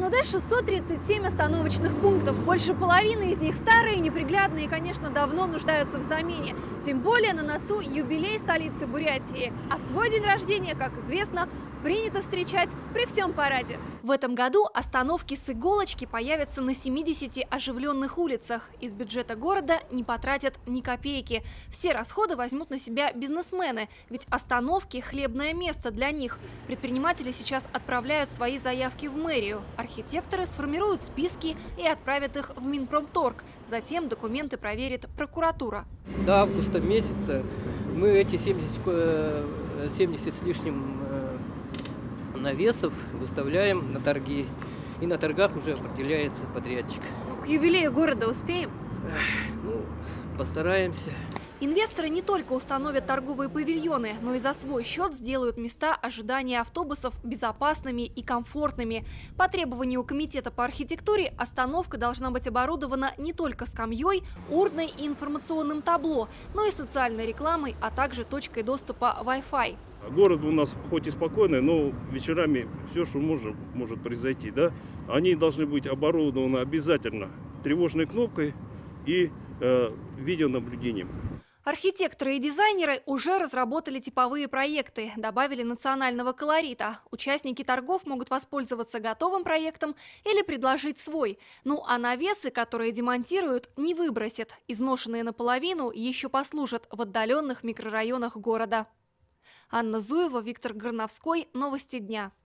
МВД 637 остановочных пунктов. Больше половины из них старые, неприглядные и, конечно, давно нуждаются в замене. Тем более на носу юбилей столицы Бурятии. А свой день рождения, как известно, принято встречать при всем параде. В этом году остановки с иголочки появятся на 70 оживленных улицах. Из бюджета города не потратят ни копейки. Все расходы возьмут на себя бизнесмены, ведь остановки – хлебное место для них. Предприниматели сейчас отправляют свои заявки в мэрию. Архитекторы сформируют списки и отправят их в Минпромторг. Затем документы проверит прокуратура. До августа месяца мы эти 70 с лишним навесов выставляем на торги. И на торгах уже определяется подрядчик. К юбилею города успеем? Ну, постараемся. Инвесторы не только установят торговые павильоны, но и за свой счет сделают места ожидания автобусов безопасными и комфортными. По требованию Комитета по архитектуре остановка должна быть оборудована не только скамьей, урной и информационным табло, но и социальной рекламой, а также точкой доступа Wi-Fi. Город у нас хоть и спокойный, но вечерами все, что может произойти, да? Они должны быть оборудованы обязательно тревожной кнопкой и видеонаблюдением. Архитекторы и дизайнеры уже разработали типовые проекты, добавили национального колорита. Участники торгов могут воспользоваться готовым проектом или предложить свой. Ну а навесы, которые демонтируют, не выбросят. Изношенные наполовину еще послужат в отдаленных микрорайонах города. Анна Зуева, Виктор Горновской. Новости дня.